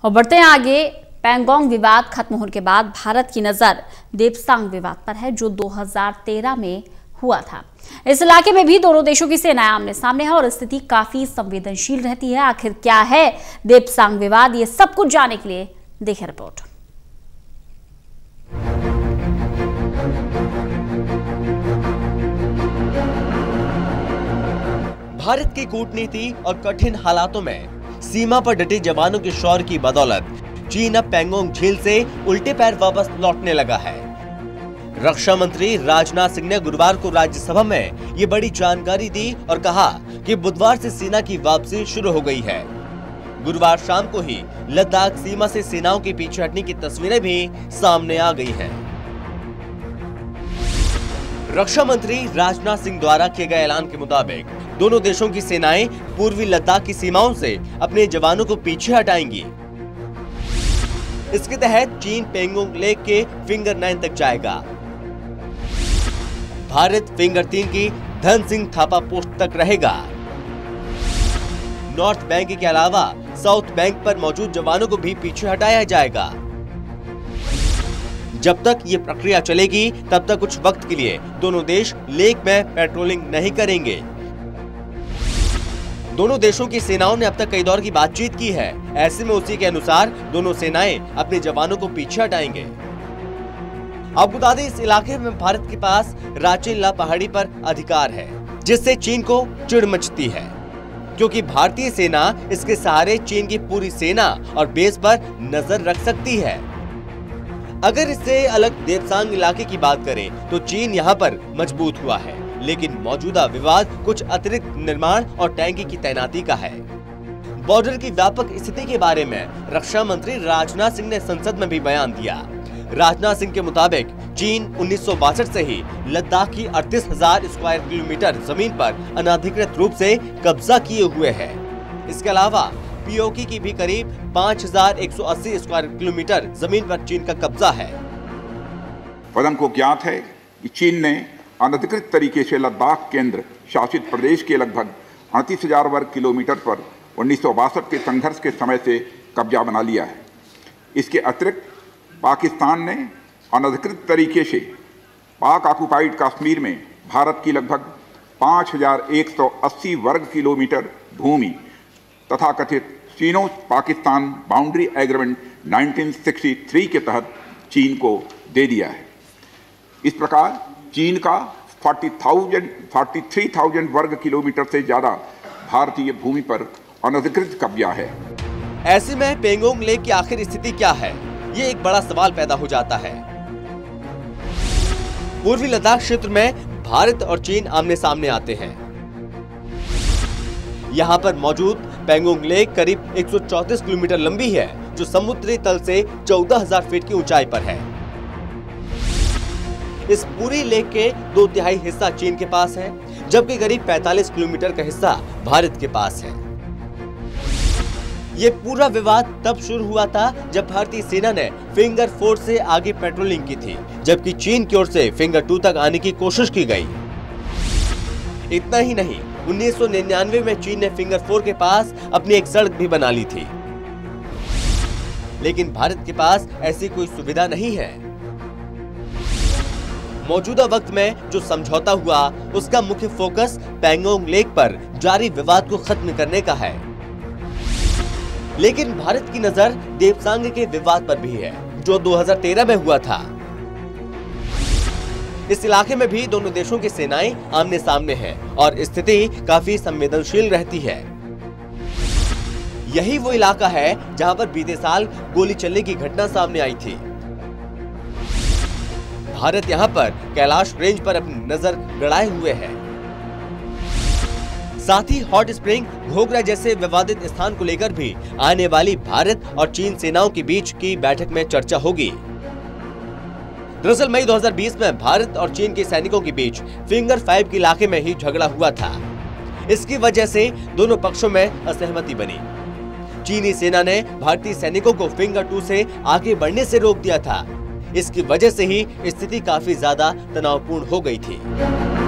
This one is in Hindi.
और बढ़ते हैं आगे। पैंगोंग विवाद खत्म होने के बाद भारत की नजर देपसांग विवाद पर है, जो 2013 में हुआ था। इस इलाके में भी दोनों देशों की सेनाएं आमने सामने है और स्थिति काफी संवेदनशील रहती है। आखिर क्या है देपसांग विवाद, ये सब कुछ जानने के लिए देखें रिपोर्ट। भारत की कूटनीति और कठिन हालातों में सीमा पर डटे जवानों के शौर्य की बदौलत चीन अब पैंगोंग झील से उल्टे पैर वापस लौटने लगा है। रक्षा मंत्री राजनाथ सिंह ने गुरुवार को राज्यसभा में ये बड़ी जानकारी दी और कहा कि बुधवार से सेना की वापसी शुरू हो गई है। गुरुवार शाम को ही लद्दाख सीमा से सेनाओं के पीछे हटने की तस्वीरें भी सामने आ गई हैं। रक्षा मंत्री राजनाथ सिंह द्वारा किए गए ऐलान के मुताबिक दोनों देशों की सेनाएं पूर्वी लद्दाख की सीमाओं से अपने जवानों को पीछे हटाएंगी। इसके तहत चीन पैंगोंग लेक के फिंगर 9 तक जाएगा। भारत फिंगर 3 की धन सिंह थापा पोस्ट तक रहेगा। नॉर्थ बैंक के अलावा साउथ बैंक पर मौजूद जवानों को भी पीछे हटाया जाएगा। जब तक ये प्रक्रिया चलेगी तब तक कुछ वक्त के लिए दोनों देश लेक में पेट्रोलिंग नहीं करेंगे। दोनों देशों की सेनाओं ने अब तक कई दौर की बातचीत की है। ऐसे में उसी के अनुसार दोनों सेनाएं अपने जवानों को पीछे हटाएंगे। अब बता दें, इस इलाके में भारत के पास राचेन-ला पहाड़ी पर अधिकार है, जिससे चीन को चिढ़ मचती है, क्योंकि भारतीय सेना इसके सहारे चीन की पूरी सेना और बेस पर नजर रख सकती है। अगर इससे अलग देपसांग इलाके की बात करें तो चीन यहाँ पर मजबूत हुआ है, लेकिन मौजूदा विवाद कुछ अतिरिक्त निर्माण और टैंकी की तैनाती का है। बॉर्डर की व्यापक स्थिति के बारे में रक्षा मंत्री राजनाथ सिंह ने संसद में भी बयान दिया। राजनाथ सिंह के मुताबिक चीन 1962 से ही लद्दाख की 38,000 स्क्वायर किलोमीटर जमीन पर अनधिकृत रूप से कब्जा किए हुए है। इसके अलावा पीओके की भी करीब 5,180 स्क्वायर किलोमीटर जमीन पर चीन का कब्जा है। पदम को ज्ञात है कि चीन ने अनधिकृत तरीके से लद्दाख केंद्र शासित प्रदेश के लगभग 38,000 वर्ग किलोमीटर पर 1962 के संघर्ष के समय से कब्जा बना लिया है। इसके अतिरिक्त पाकिस्तान ने अनधिकृत तरीके से पाक ऑक्युपाइड कश्मीर में भारत की लगभग 5,180 वर्ग किलोमीटर भूमि तथा कथित चीनो पाकिस्तान बाउंड्री एग्रीमेंट 1963 के तहत चीन को दे दिया है। इस प्रकार चीन का 43,000 वर्ग किलोमीटर से ज्यादा भारतीय भूमि पर अनधिकृत कब्जा है। ऐसे में पैंगोंग लेक की आखिर स्थिति क्या है, ये एक बड़ा सवाल पैदा हो जाता है। पूर्वी लद्दाख क्षेत्र में भारत और चीन आमने सामने आते हैं। यहाँ पर मौजूद पैंगोंग लेक करीब 134 किलोमीटर लंबी है, जो समुद्री तल से 14,000 फीट की ऊंचाई पर है। इस पूरी लेक के 2/3 हिस्सा चीन के पास है, जबकि करीब 45 किलोमीटर का हिस्सा भारत के पास है। ये पूरा विवाद तब शुरू हुआ था जब भारतीय सेना ने फिंगर 4 से आगे पेट्रोलिंग की थी, जबकि चीन की ओर से फिंगर 2 तक आने की कोशिश की गई। इतना ही नहीं, 1999 में चीन ने फिंगर 4 के पास अपनी एक सड़क भी बना ली थी, लेकिन भारत के पास ऐसी कोई सुविधा नहीं है। मौजूदा वक्त में जो समझौता हुआ उसका मुख्य फोकस पैंगोंग लेक पर जारी विवाद को खत्म करने का है, लेकिन भारत की नजर देपसांग के विवाद पर भी है, जो 2013 में हुआ था। इस इलाके में भी दोनों देशों की सेनाएं आमने सामने हैं और स्थिति काफी संवेदनशील रहती है। यही वो इलाका है जहां पर बीते साल गोली चलने की घटना सामने आई थी। भारत यहां पर कैलाश रेंज पर अपनी नजर गड़ाए हुए है। साथ ही हॉट स्प्रिंग, घोघरा जैसे विवादित स्थान को लेकर भी आने वाली भारत और चीन सेनाओं के बीच की बैठक में चर्चा होगी। दरअसल मई 2020 में भारत और चीन के सैनिकों के बीच फिंगर 5 के इलाके में ही झगड़ा हुआ था। इसकी वजह से दोनों पक्षों में असहमति बनी। चीनी सेना ने भारतीय सैनिकों को फिंगर 2 से आगे बढ़ने से रोक दिया था। इसकी वजह से ही स्थिति काफी ज्यादा तनावपूर्ण हो गई थी।